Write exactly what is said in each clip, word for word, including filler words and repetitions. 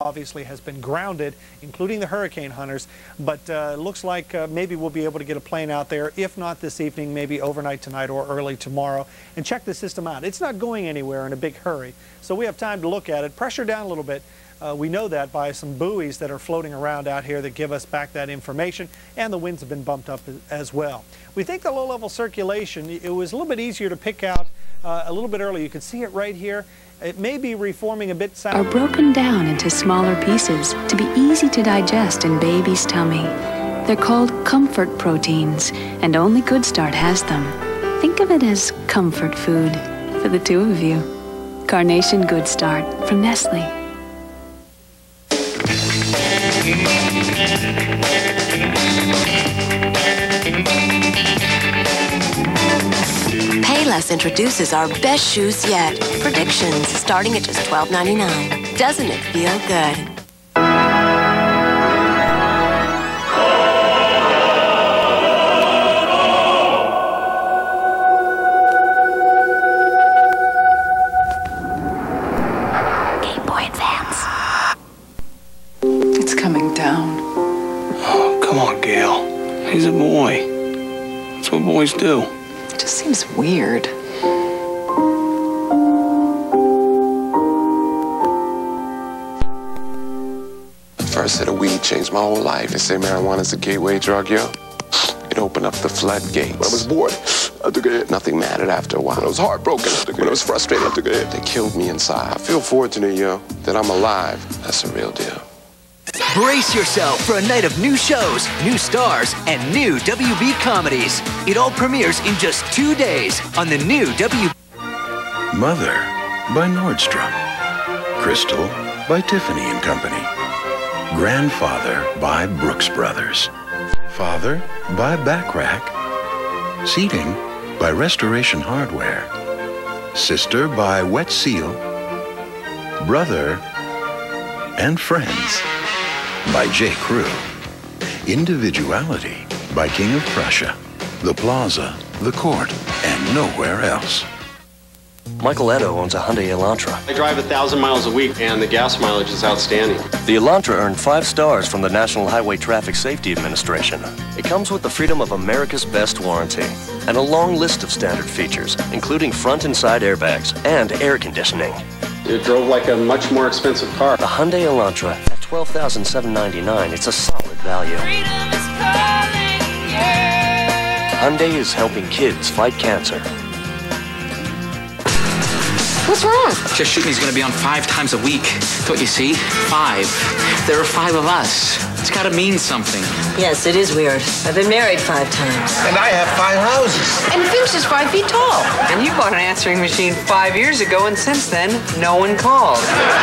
obviously has been grounded, including the hurricane hunters, but uh, it looks like uh, maybe we'll be able to get a plane out there, if not this evening, maybe overnight tonight or early tomorrow, and check the system out. It's not going anywhere in a big hurry, so we have time to look at it. Pressure down a little bit. Uh, we know that by some buoys that are floating around out here that give us back that information, and the winds have been bumped up as well. We think the low-level circulation, it was a little bit easier to pick out uh, a little bit earlier. You can see it right here. It may be reforming a bit south. Are broken down into smaller pieces to be easy to digest in baby's tummy. They're called comfort proteins, and only Good Start has them. Think of it as comfort food for the two of you. Carnation Good Start from Nestle. Payless introduces our best shoes yet. Predictions starting at just twelve ninety-nine. Doesn't it feel good? Game Boy Advance. It's coming down. Oh, come on, Gail. He's a boy. That's what boys do. It just seems weird. First hit of weed changed my whole life. They say marijuana's a gateway drug, yo. It opened up the floodgates. When I was bored, I took a hit. Nothing mattered after a while. When I was heartbroken, I took a hit. When I was frustrated, I took a hit. They killed me inside. I feel fortunate, yo, that I'm alive. That's a real deal. Brace yourself for a night of new shows, new stars, and new W B comedies. It all premieres in just two days on the new W B. Mother by Nordstrom. Crystal by Tiffany and Company. Grandfather by Brooks Brothers. Father by Backrack. Seating by Restoration Hardware. Sister by Wet Seal. Brother and Friends by J. Crew. Individuality by King of Prussia. The Plaza, the Court, and nowhere else. Michael Edo owns a Hyundai Elantra. I drive a thousand miles a week, and the gas mileage is outstanding. The Elantra earned five stars from the National Highway Traffic Safety Administration. It comes with the freedom of America's best warranty and a long list of standard features, including front and side airbags and air conditioning. It drove like a much more expensive car. The Hyundai Elantra at twelve thousand seven hundred ninety-nine dollars. It's a solid value. Hyundai is helping kids fight cancer. What's wrong? Just Shoot Me's gonna be on five times a week. Don't you see? Five. There are five of us. It's gotta mean something. Yes, it is weird. I've been married five times. And I have five houses. And Finch is five feet tall. And you bought an answering machine five years ago, and since then, no one called.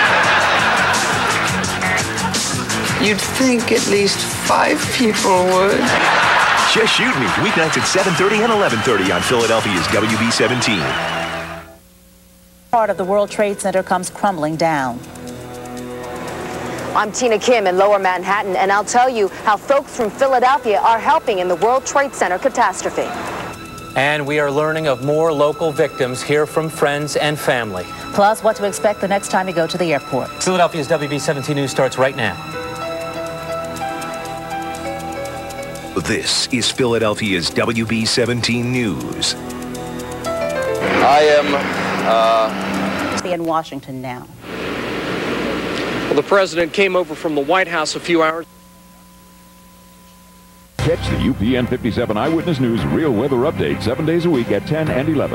You'd think at least five people would. Just Shoot Me, weeknights at seven thirty and eleven thirty on Philadelphia's W B seventeen. Part of the World Trade Center comes crumbling down. I'm Tina Kim in Lower Manhattan, and I'll tell you how folks from Philadelphia are helping in the World Trade Center catastrophe. And we are learning of more local victims here from friends and family. Plus, what to expect the next time you go to the airport. Philadelphia's W B seventeen News starts right now. This is Philadelphia's W B seventeen News. I am uh... in Washington now. Well, the president came over from the White House a few hours. Catch the U P N fifty-seven Eyewitness News Real Weather Update seven days a week at ten and eleven.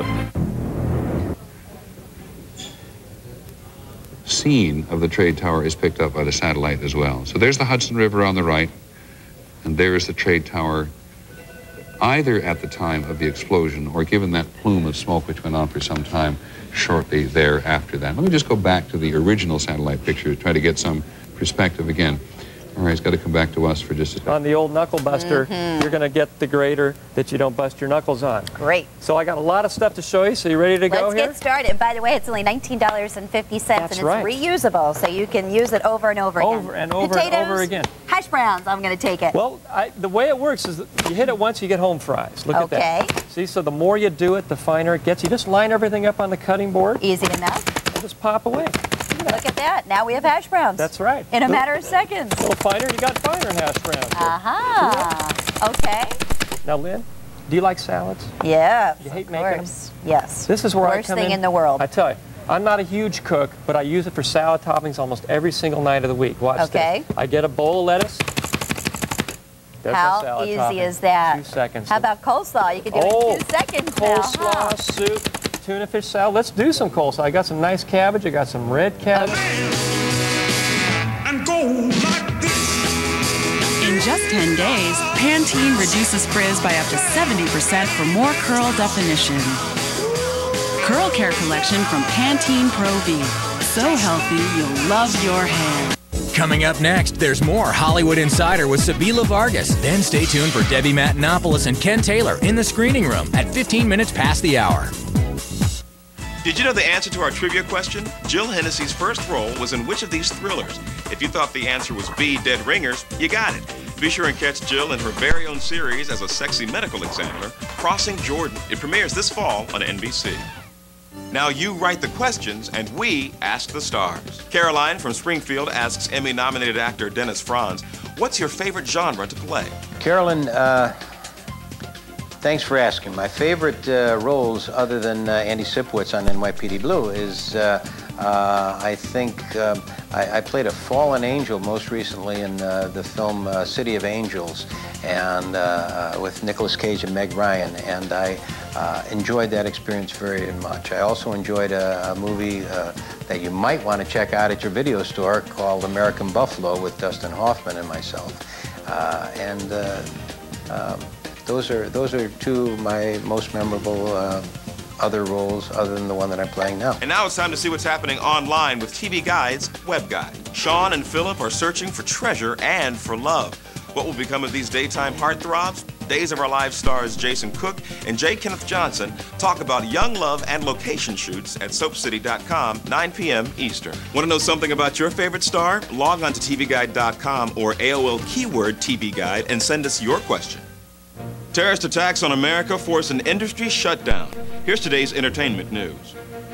Scene of the trade tower is picked up by the satellite as well. So there's the Hudson River on the right, and there's the trade tower, either at the time of the explosion or given that plume of smoke which went on for some time shortly thereafter that. Let me just go back to the original satellite picture to try to get some perspective again. All right, it's got to come back to us for just a second. On the old knuckle buster, mm-hmm. you're going to get the grader that you don't bust your knuckles on. Great. So I got a lot of stuff to show you, so you ready to Let's go here? Let's get started. And by the way, it's only nineteen dollars and fifty cents, That's and it's right. reusable, so you can use it over and over, over again. and over Potatoes, and over again. Hash browns, I'm going to take it. Well, I, the way it works is that you hit it once, you get home fries. Look okay. at that. See, so the more you do it, the finer it gets. You just line everything up on the cutting board. Easy enough. And just pop away. Look at Look at that. Now we have hash browns. That's right. In a Little- matter of seconds. A little finer, you got finer hash browns. Aha. Okay. Now, Lynn, do you like salads? Yeah. You hate of making them? course. Yes. This is where I Worst come thing in. in the world. I tell you, I'm not a huge cook, but I use it for salad toppings almost every single night of the week. Watch Okay. this. I get a bowl of lettuce. There's my How salad easy topping. is that? Two seconds. How about coleslaw? You can do Oh, it in two seconds now. Coleslaw, huh? soup, tuna fish salad. Let's do some coleslaw. I got some nice cabbage. I got some red cabbage. And go like this. In just ten days, Pantene reduces frizz by up to seventy percent for more curl definition. Curl Care Collection from Pantene Pro V. So healthy, you'll love your hair. Coming up next, there's more Hollywood Insider with Sabila Vargas. Then stay tuned for Debbie Matenopoulos and Ken Taylor in the screening room at fifteen minutes past the hour. Did you know the answer to our trivia question? Jill Hennessy's first role was in which of these thrillers? If you thought the answer was B, Dead Ringers, you got it. Be sure and catch Jill in her very own series as a sexy medical examiner, Crossing Jordan. It premieres this fall on N B C. Now you write the questions, and we ask the stars. Caroline from Springfield asks Emmy-nominated actor Dennis Franz, what's your favorite genre to play? Carolyn, uh, thanks for asking. My favorite uh, roles, other than uh, Andy Sipowicz on N Y P D Blue, is uh, uh, I think um, I, I played a fallen angel most recently in uh, the film uh, City of Angels, and uh, with Nicolas Cage and Meg Ryan, and I uh, enjoyed that experience very much. I also enjoyed a, a movie uh, that you might want to check out at your video store called American Buffalo with Dustin Hoffman and myself, uh, and uh, um, those are those are two of my most memorable uh, other roles other than the one that I'm playing now. And now it's time to see what's happening online with T V Guide's Web Guide. Sean and Philip are searching for treasure and for love. What will become of these daytime heartthrobs? Days of Our Lives stars Jason Cook and J. Kenneth Johnson talk about young love and location shoots at soap city dot com, nine p m Eastern. Want to know something about your favorite star? Log on to T V Guide dot com or A O L keyword T V Guide and send us your question. Terrorist attacks on America force an industry shutdown. Here's today's entertainment news.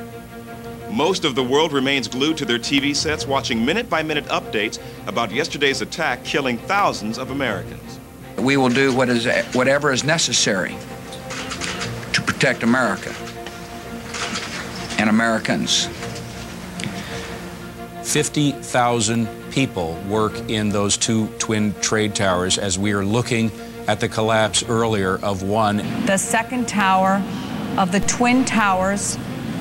Most of the world remains glued to their T V sets watching minute-by-minute updates about yesterday's attack killing thousands of Americans. We will do what is, whatever is necessary to protect America and Americans. fifty thousand people work in those two twin trade towers as we are looking at the collapse earlier of one. The second tower of the Twin Towers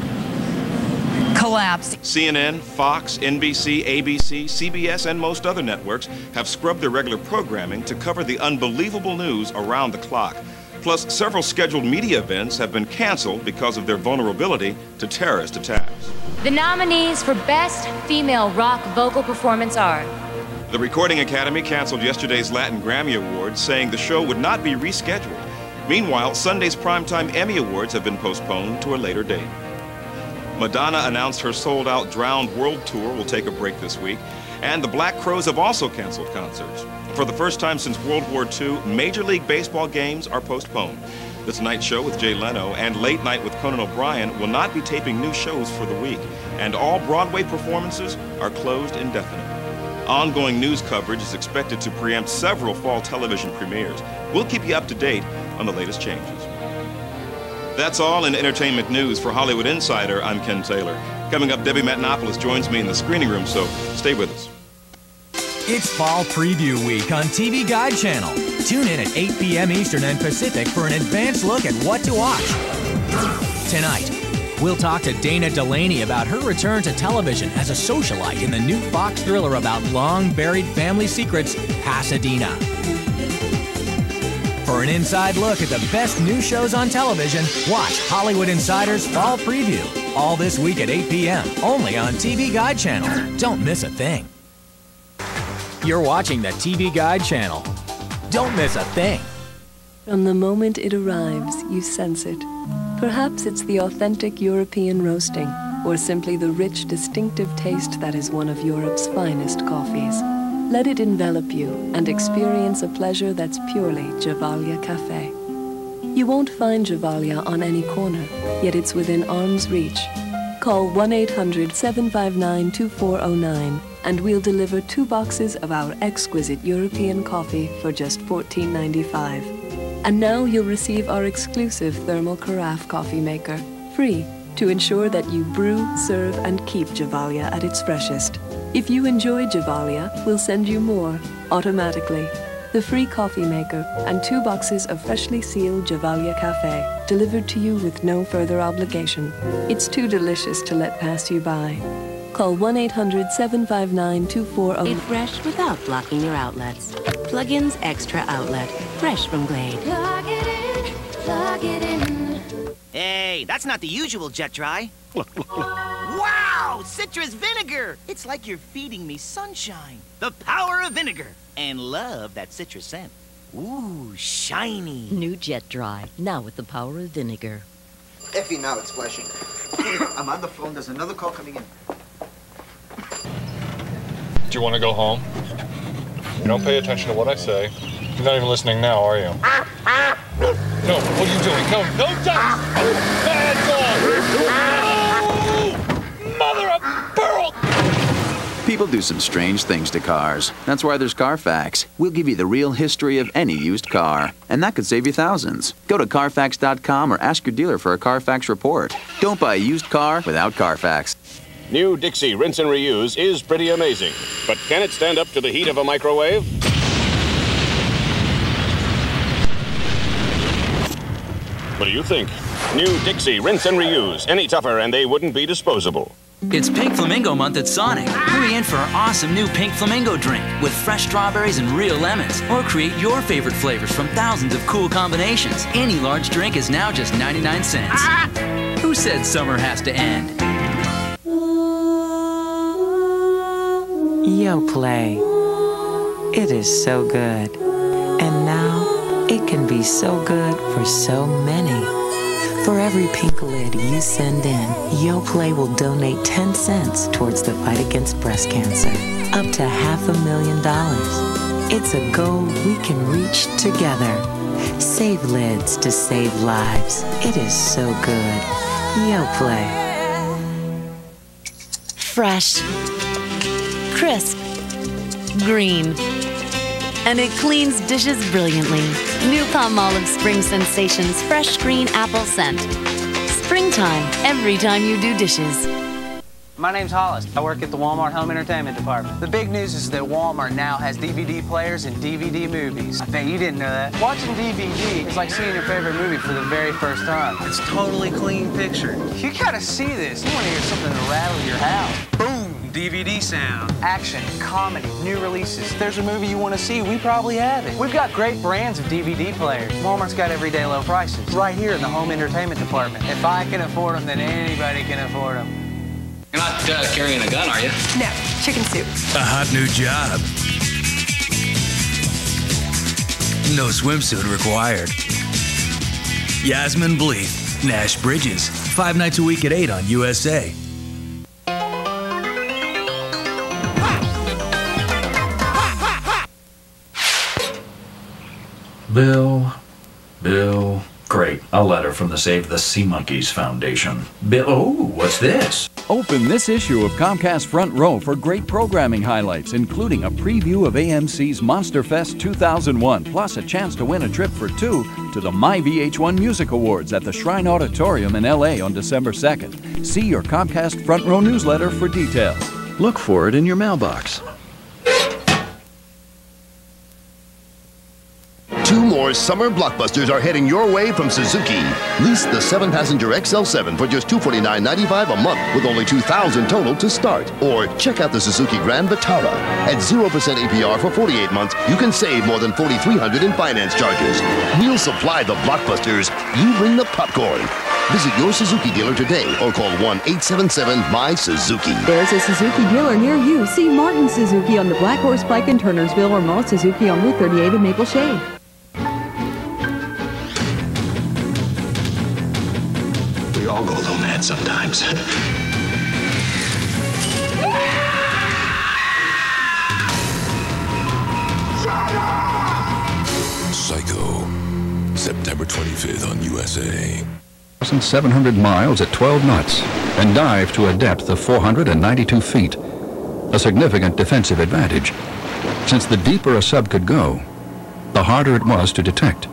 collapsed. C N N, Fox, N B C, A B C, C B S, and most other networks have scrubbed their regular programming to cover the unbelievable news around the clock. Plus, several scheduled media events have been canceled because of their vulnerability to terrorist attacks. The nominees for Best Female Rock Vocal Performance are... The Recording Academy canceled yesterday's Latin Grammy Awards, saying the show would not be rescheduled. Meanwhile, Sunday's primetime Emmy Awards have been postponed to a later date. Madonna announced her sold-out Drowned World Tour will take a break this week, and the Black Crowes have also canceled concerts. For the first time since World War Two, Major League Baseball games are postponed. The Tonight Show with Jay Leno and Late Night with Conan O'Brien will not be taping new shows for the week, and all Broadway performances are closed indefinitely. Ongoing news coverage is expected to preempt several fall television premieres. We'll keep you up to date on the latest changes. That's all in entertainment news. For Hollywood Insider, I'm Ken Taylor. Coming up, Debbie Matenopoulos joins me in the screening room, so stay with us. It's Fall Preview Week on T V Guide Channel. Tune in at eight p m Eastern and Pacific for an advanced look at what to watch. Tonight, we'll talk to Dana Delaney about her return to television as a socialite in the new Fox thriller about long-buried family secrets, Pasadena. For an inside look at the best new shows on television, watch Hollywood Insider's Fall Preview. All this week at eight p m, only on T V Guide Channel. Don't miss a thing. You're watching the T V Guide Channel. Don't miss a thing. From the moment it arrives, you sense it. Perhaps it's the authentic European roasting, or simply the rich, distinctive taste that is one of Europe's finest coffees. Let it envelop you and experience a pleasure that's purely Gevalia Cafe. You won't find Gevalia on any corner, yet it's within arm's reach. Call one eight hundred, seven five nine, two four zero nine and we'll deliver two boxes of our exquisite European coffee for just fourteen ninety-five. And now you'll receive our exclusive thermal carafe coffee maker, free, to ensure that you brew, serve, and keep Gevalia at its freshest. If you enjoy Gevalia, we'll send you more, automatically. The free coffee maker and two boxes of freshly sealed Gevalia Cafe, delivered to you with no further obligation. It's too delicious to let pass you by. Call one eight hundred, seven five nine, two four zero nine. Made fresh without blocking your outlets. Plug-ins Extra Outlet, fresh from Glade. Plug it in, plug it in. Hey, that's not the usual jet dry. Wow, citrus vinegar! It's like you're feeding me sunshine. The power of vinegar. And love that citrus scent. Ooh, shiny. New Jet Dry, now with the power of vinegar. Effie, now it's flashing. I'm on the phone. There's another call coming in. Do you want to go home? You don't pay attention to what I say. You're not even listening now, are you? No, what are you doing? No, no touch! Bad dog! No! Mother of pearl! People do some strange things to cars. That's why there's Carfax. We'll give you the real history of any used car. And that could save you thousands. Go to Carfax dot com or ask your dealer for a Carfax report. Don't buy a used car without Carfax. New Dixie Rinse and Reuse is pretty amazing. But can it stand up to the heat of a microwave? What do you think? New Dixie Rinse and Reuse. Any tougher and they wouldn't be disposable. It's Pink Flamingo month at Sonic. Hurry in for our awesome new Pink Flamingo drink with fresh strawberries and real lemons. Or create your favorite flavors from thousands of cool combinations. Any large drink is now just ninety-nine cents. Ah! Who said summer has to end? YoPlay. It is so good. And now, it can be so good for so many. For every pink lid you send in, YoPlay will donate ten cents towards the fight against breast cancer. Up to half a million dollars. It's a goal we can reach together. Save lids to save lives. It is so good. YoPlay. Fresh. Crisp. Green. And it cleans dishes brilliantly. New Palmolive Spring Sensations Fresh Green Apple Scent. Springtime, every time you do dishes. My name's Hollis. I work at the Walmart Home Entertainment Department. The big news is that Walmart now has D V D players and D V D movies. I bet you didn't know that. Watching D V D is like seeing your favorite movie for the very first time. It's totally clean picture. You gotta see this. You wanna hear something to rattle your house. Boom! D V D sound. Action, comedy, new releases. If there's a movie you want to see, we probably have it. We've got great brands of D V D players. Walmart's got everyday low prices right here in the home entertainment department. If I can afford them, then anybody can afford them. You're not uh, carrying a gun, are you? No, chicken soup. A hot new job. No swimsuit required. Yasmin Bleeth, Nash Bridges. Five nights a week at eight on U S A. Bill, Bill, great. A letter from the Save the Sea Monkeys Foundation. Bill, oh, what's this? Open this issue of Comcast Front Row for great programming highlights, including a preview of A M C's Monster Fest two thousand one, plus a chance to win a trip for two to the My V H one Music Awards at the Shrine Auditorium in L A on December second. See your Comcast Front Row newsletter for details. Look for it in your mailbox. Two more summer blockbusters are heading your way from Suzuki. Lease the seven passenger X L seven for just two hundred forty-nine dollars and ninety-five cents a month with only two thousand dollars total to start. Or check out the Suzuki Grand Vitara. At zero percent A P R for forty-eight months, you can save more than four thousand three hundred dollars in finance charges. We'll supply the blockbusters. You bring the popcorn. Visit your Suzuki dealer today or call one eight seven seven, M Y Suzuki. There's a Suzuki dealer near you. See Martin Suzuki on the Black Horse Pike in Turnersville or Moss Suzuki on Route thirty-eight in Maple Shade. We all go a little mad sometimes. Psycho, September twenty-fifth on U S A. seven hundred miles at twelve knots and dive to a depth of four hundred ninety-two feet, a significant defensive advantage, since the deeper a sub could go, the harder it was to detect.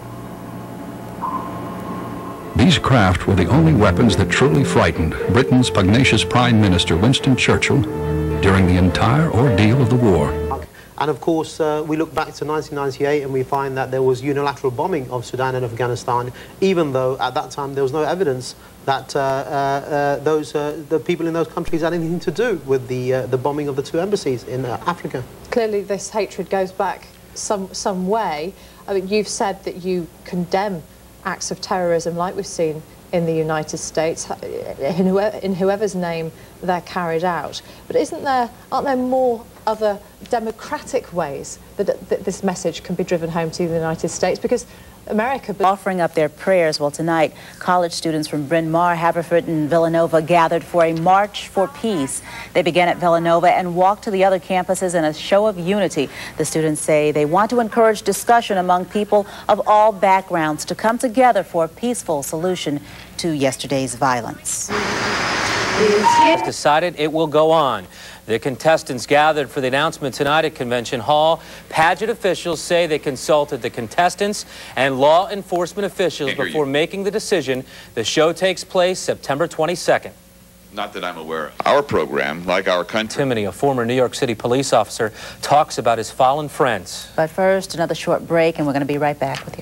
These craft were the only weapons that truly frightened Britain's pugnacious Prime Minister Winston Churchill during the entire ordeal of the war. And of course, uh, we look back to nineteen ninety-eight and we find that there was unilateral bombing of Sudan and Afghanistan, even though at that time there was no evidence that uh, uh, uh, those, uh, the people in those countries had anything to do with the, uh, the bombing of the two embassies in uh, Africa. Clearly this hatred goes back some, some way. I mean, you've said that you condemn acts of terrorism like we've seen in the United States, in, whoever, in whoever's name they're carried out. But isn't there, aren't there more other democratic ways that, that this message can be driven home to the United States? Because America... Offering up their prayers, well, tonight, college students from Bryn Mawr, Haverford, and Villanova gathered for a March for Peace. They began at Villanova and walked to the other campuses in a show of unity. The students say they want to encourage discussion among people of all backgrounds to come together for a peaceful solution to yesterday's violence. It's decided it will go on. The contestants gathered for the announcement tonight at Convention Hall. Pageant officials say they consulted the contestants and law enforcement officials before making the decision. The show takes place September twenty-second. Not that I'm aware of. Our program, like our country... Timoney, a former New York City police officer, talks about his fallen friends. But first, another short break, and we're going to be right back with you.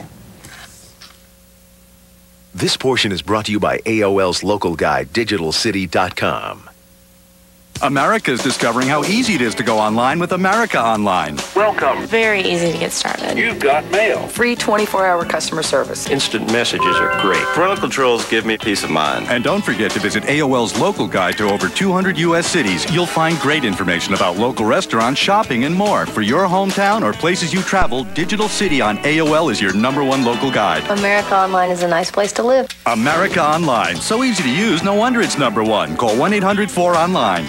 This portion is brought to you by A O L's local guide, digital city dot com. America's discovering how easy it is to go online with America Online. Welcome. Very easy to get started. You've got mail. Free twenty-four hour customer service. Instant messages are great. Parental controls give me peace of mind. And don't forget to visit A O L's local guide to over two hundred U S cities. You'll find great information about local restaurants, shopping, and more. For your hometown or places you travel, Digital City on A O L is your number one local guide. America Online is a nice place to live. America Online. So easy to use, no wonder it's number one. Call one eight hundred four online.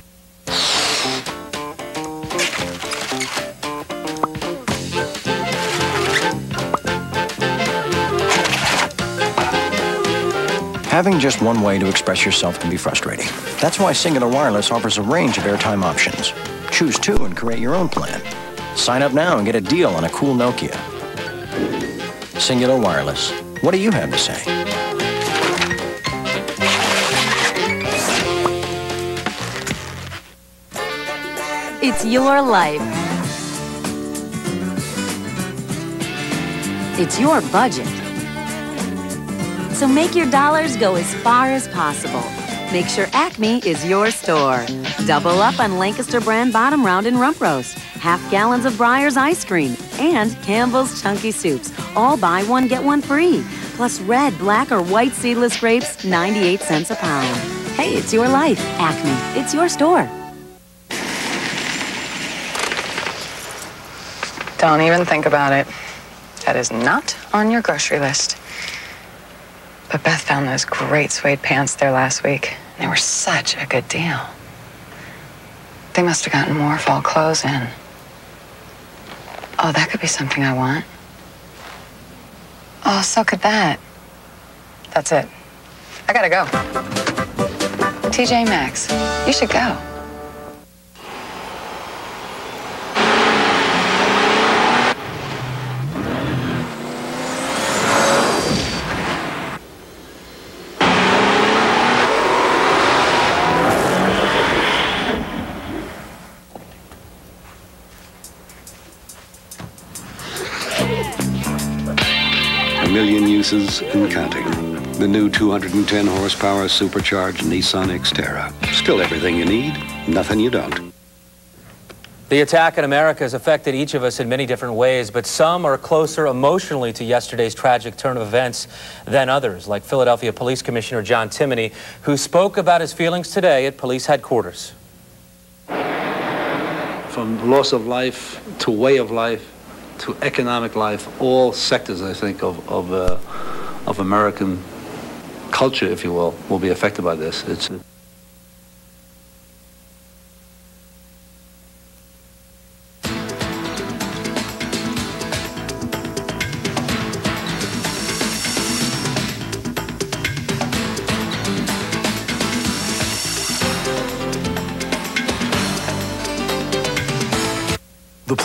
Having just one way to express yourself can be frustrating. That's why Cingular Wireless offers a range of airtime options. Choose two and create your own plan. Sign up now and get a deal on a cool Nokia. Cingular Wireless. What do you have to say? It's your life. It's your budget. So make your dollars go as far as possible. Make sure Acme is your store. Double up on Lancaster brand bottom round and rump roast, half gallons of Breyer's ice cream, and Campbell's chunky soups. All buy one, get one free. Plus red, black, or white seedless grapes, ninety-eight cents a pound. Hey, it's your life. Acme, it's your store. Don't even think about it. That is not on your grocery list. But Beth found those great suede pants there last week. They were such a good deal. They must have gotten more fall clothes in. Oh, that could be something I want. Oh, so could that. That's it. I gotta go. T J Maxx, you should go. A million uses and counting. The new two hundred ten horsepower supercharged Nissan Xterra. Still everything you need, nothing you don't. The attack in America has affected each of us in many different ways, but some are closer emotionally to yesterday's tragic turn of events than others, like Philadelphia Police Commissioner John Timoney, who spoke about his feelings today at police headquarters. From loss of life to way of life to economic life, all sectors, I think, of of, uh, of American culture, if you will, will be affected by this. It's.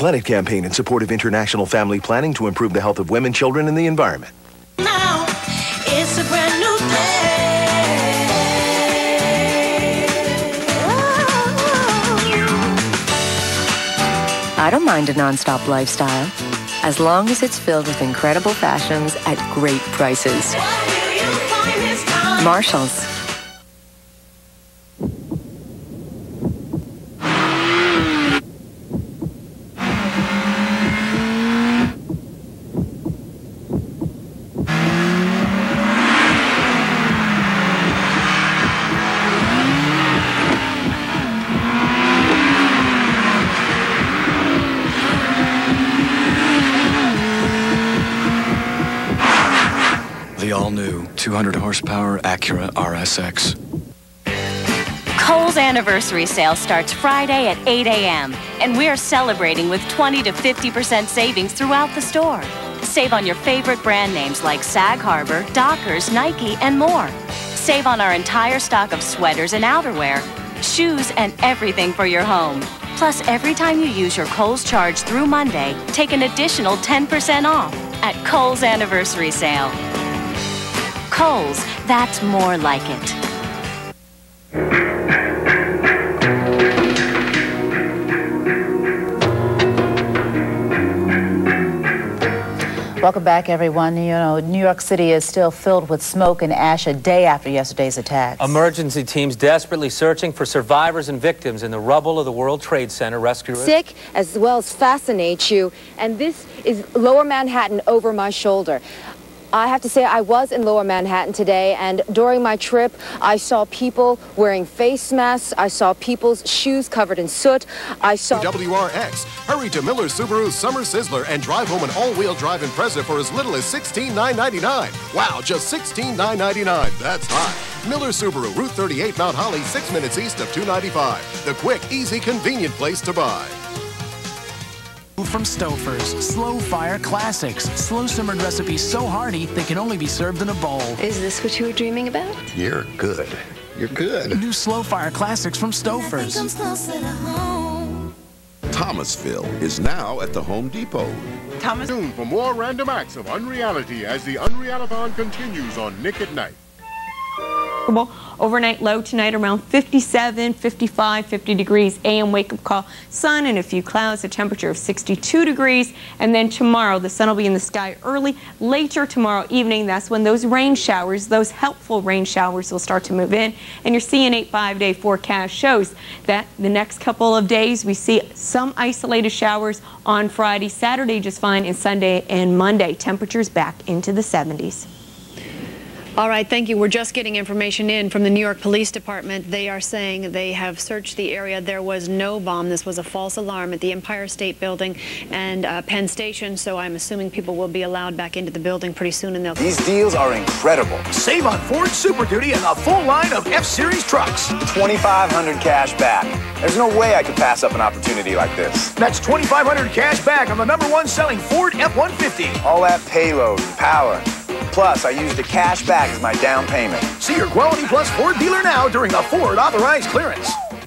Planet campaign in support of international family planning to improve the health of women, children, and the environment. Now, it's a brand new day. I don't mind a non-stop lifestyle, as long as it's filled with incredible fashions at great prices. Marshalls. The all-new two hundred horsepower Acura R S X. Kohl's anniversary sale starts Friday at eight A M and we're celebrating with twenty to fifty percent savings throughout the store. Save on your favorite brand names like Sag Harbor, Dockers, Nike, and more. Save on our entire stock of sweaters and outerwear, shoes, and everything for your home. Plus, every time you use your Kohl's Charge through Monday, take an additional ten percent off at Kohl's anniversary sale. Kohl's, that's more like it. Welcome back, everyone. You know, New York City is still filled with smoke and ash a day after yesterday's attacks. Emergency teams desperately searching for survivors and victims in the rubble of the World Trade Center. Rescuers sick as well as fascinates you, and this is Lower Manhattan over my shoulder. I have to say, I was in Lower Manhattan today, and during my trip, I saw people wearing face masks. I saw people's shoes covered in soot. I saw... W R X. Hurry to Miller Subaru's Summer Sizzler and drive home an all-wheel drive Impreza for as little as sixteen thousand nine hundred ninety-nine dollars. Wow, just sixteen thousand nine hundred ninety-nine dollars. That's hot. Miller Subaru, Route thirty-eight, Mount Holly, six minutes east of two ninety-five. The quick, easy, convenient place to buy. From Stouffer's, slow fire classics. Slow simmered recipes so hearty they can only be served in a bowl. Is this what you were dreaming about? You're good. You're good. New slow fire classics from Stouffer's. Thomasville is now at the Home Depot. Thomas. Soon for more random acts of unreality as the Unrealathon continues on Nick at Night. Overnight low tonight around fifty-seven, fifty-five, fifty degrees. A M wake-up call, sun and a few clouds, a temperature of sixty-two degrees. And then tomorrow, the sun will be in the sky early. Later tomorrow evening, that's when those rain showers, those helpful rain showers will start to move in. And your C N eight five-day forecast shows that the next couple of days, we see some isolated showers on Friday, Saturday just fine, and Sunday and Monday. Temperatures back into the seventies. All right, thank you. We're just getting information in from the New York Police Department. They are saying they have searched the area. There was no bomb. This was a false alarm at the Empire State Building and uh, Penn Station, so I'm assuming people will be allowed back into the building pretty soon. And they'll. These deals are incredible. Save on Ford Super Duty and a full line of F-Series trucks. twenty-five hundred dollars cash back. There's no way I could pass up an opportunity like this. That's twenty-five hundred dollars cash back on the number one selling Ford F one fifty. All that payload and power. Plus, I used the cash back as my down payment. See your Quality Plus Ford dealer now during a Ford authorized clearance.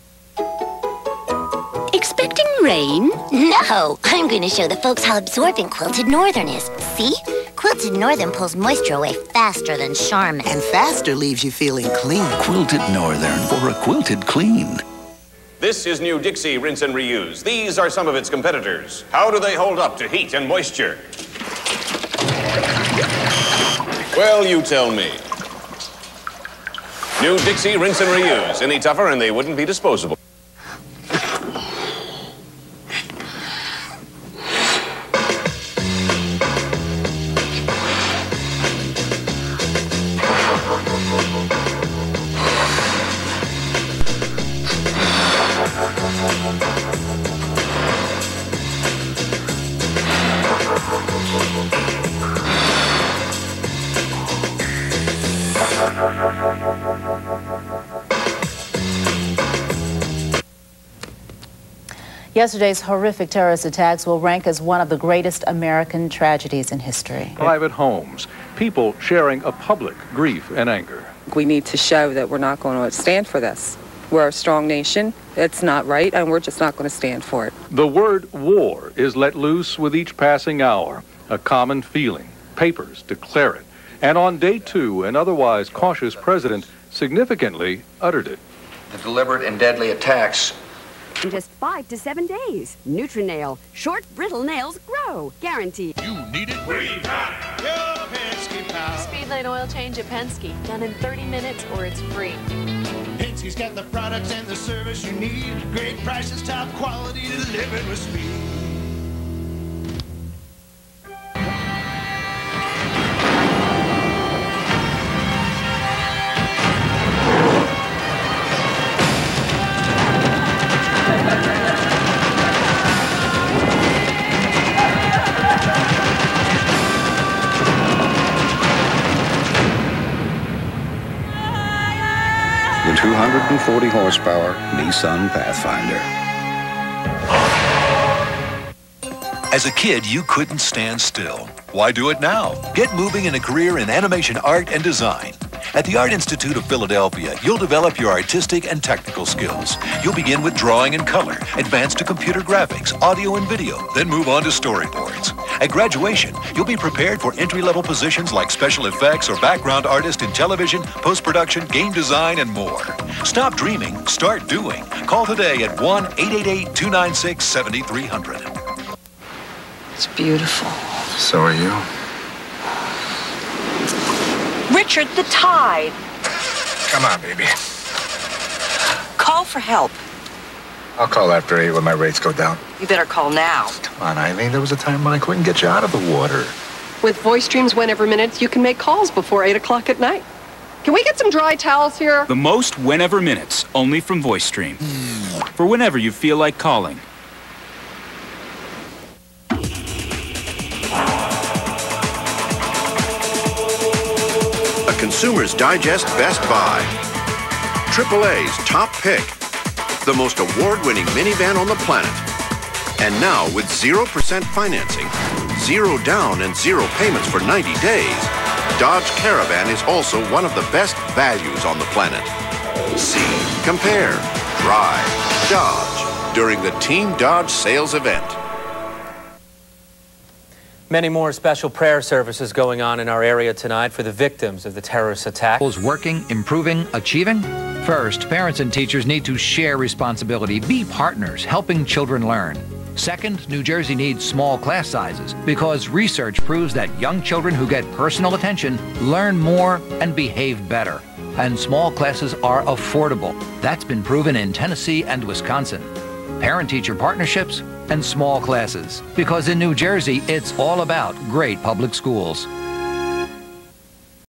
Expecting rain? No, I'm going to show the folks how absorbent Quilted Northern is. See? Quilted Northern pulls moisture away faster than Charmin. And faster leaves you feeling clean. Quilted Northern for a quilted clean. This is new Dixie Rinse and Reuse. These are some of its competitors. How do they hold up to heat and moisture? Well, you tell me. New Dixie Rinse and Reuse. Any tougher and they wouldn't be disposable. Yesterday's horrific terrorist attacks will rank as one of the greatest American tragedies in history. Private homes, people sharing a public grief and anger. We need to show that we're not going to stand for this. We're a strong nation. It's not right, and we're just not going to stand for it. The word war is let loose with each passing hour, a common feeling. Papers declare it. And on day two, an otherwise cautious president significantly uttered it. The deliberate and deadly attacks. In just five to seven days, Nutrinail. Short, brittle nails grow. Guaranteed. You need it. We got your Penske power. Speed lane oil change at Penske. Done in thirty minutes or it's free. Penske's got the products and the service you need. Great prices, top quality, delivered with speed. two hundred forty horsepower Nissan Pathfinder. As a kid, you couldn't stand still. Why do it now? Get moving in a career in animation art and design. At the Art Institute of Philadelphia, you'll develop your artistic and technical skills. You'll begin with drawing and color, advance to computer graphics, audio and video, then move on to storyboards. At graduation, you'll be prepared for entry-level positions like special effects or background artist in television, post-production, game design, and more. Stop dreaming, start doing. Call today at one eight eight eight, two nine six, seven three zero zero. It's beautiful. So are you. Richard, the tide. Come on, baby. Call for help. I'll call after eight when my rates go down. You better call now. Come on, Eileen. There was a time when I couldn't get you out of the water. With voice streams whenever minutes, you can make calls before eight o'clock at night. Can we get some dry towels here? The most whenever minutes, only from VoiceStream. For whenever you feel like calling. A Consumer's Digest Best Buy. triple A's top pick. The most award-winning minivan on the planet. And now with zero percent financing, zero down and zero payments for ninety days, Dodge Caravan is also one of the best values on the planet. See, compare, drive, Dodge during the Team Dodge sales event. Many more special prayer services going on in our area tonight for the victims of the terrorist attack. Working, improving, achieving? First, parents and teachers need to share responsibility, be partners, helping children learn. Second, New Jersey needs small class sizes because research proves that young children who get personal attention learn more and behave better. And small classes are affordable. That's been proven in Tennessee and Wisconsin. Parent-teacher partnerships and small classes. Because in New Jersey, it's all about great public schools.